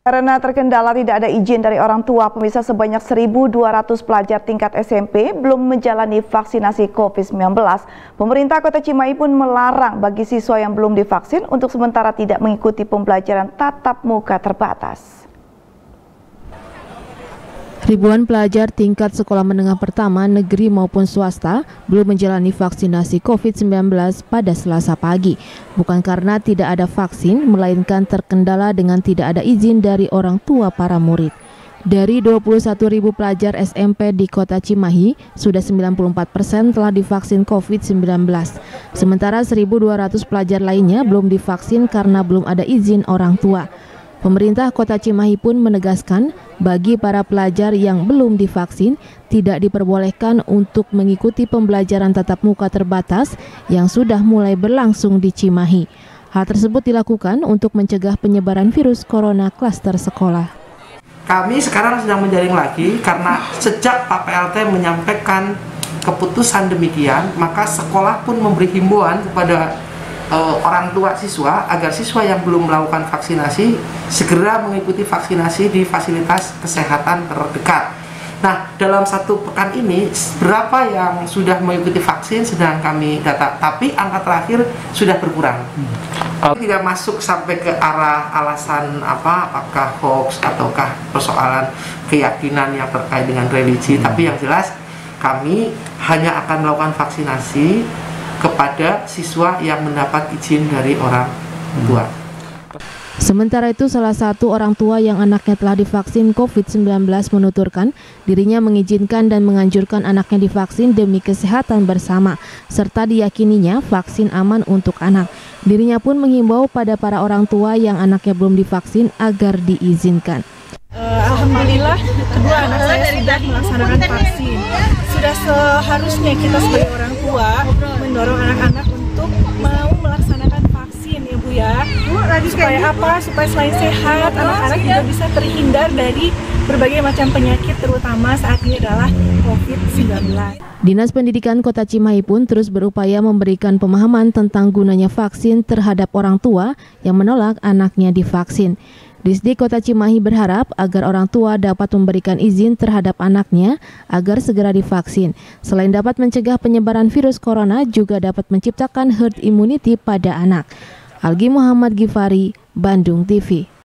Karena terkendala tidak ada izin dari orang tua, pemirsa, sebanyak 1.200 pelajar tingkat SMP belum menjalani vaksinasi COVID-19. Pemerintah Kota Cimahi pun melarang bagi siswa yang belum divaksin untuk sementara tidak mengikuti pembelajaran tatap muka terbatas. Ribuan pelajar tingkat sekolah menengah pertama negeri maupun swasta belum menjalani vaksinasi COVID-19 pada Selasa pagi. Bukan karena tidak ada vaksin, melainkan terkendala dengan tidak ada izin dari orang tua para murid. Dari 21.000 pelajar SMP di Kota Cimahi, sudah 94% telah divaksin COVID-19. Sementara 1.200 pelajar lainnya belum divaksin karena belum ada izin orang tua. Pemerintah Kota Cimahi pun menegaskan bagi para pelajar yang belum divaksin tidak diperbolehkan untuk mengikuti pembelajaran tatap muka terbatas yang sudah mulai berlangsung di Cimahi. Hal tersebut dilakukan untuk mencegah penyebaran virus corona klaster sekolah. Kami sekarang sedang menjaring lagi karena sejak Pak PLT menyampaikan keputusan demikian, maka sekolah pun memberi himbauan kepada orang tua siswa agar siswa yang belum melakukan vaksinasi segera mengikuti vaksinasi di fasilitas kesehatan terdekat. Nah, dalam satu pekan ini berapa yang sudah mengikuti vaksin sedang kami data, tapi angka terakhir sudah berkurang. Tidak masuk sampai ke arah alasan apakah hoax ataukah persoalan keyakinan yang terkait dengan religi, tapi yang jelas kami hanya akan melakukan vaksinasi kepada siswa yang mendapat izin dari orang tua. Sementara itu, salah satu orang tua yang anaknya telah divaksin COVID-19 menuturkan dirinya mengizinkan dan menganjurkan anaknya divaksin demi kesehatan bersama, serta diyakininya vaksin aman untuk anak. Dirinya pun menghimbau pada para orang tua yang anaknya belum divaksin agar diizinkan. Alhamdulillah, kedua anak saya sudah melaksanakan vaksin. Sudah seharusnya kita sebagai orang tua mendorong anak-anak untuk mau melaksanakan vaksin, ya Bu ya. Supaya apa? Supaya selain sehat, anak-anak juga bisa terhindar dari berbagai macam penyakit, terutama saat ini adalah COVID-19. Dinas Pendidikan Kota Cimahi pun terus berupaya memberikan pemahaman tentang gunanya vaksin terhadap orang tua yang menolak anaknya divaksin. Disdik Kota Cimahi berharap agar orang tua dapat memberikan izin terhadap anaknya agar segera divaksin. Selain dapat mencegah penyebaran virus corona, juga dapat menciptakan herd immunity pada anak. Algi Muhammad Gifari, Bandung TV.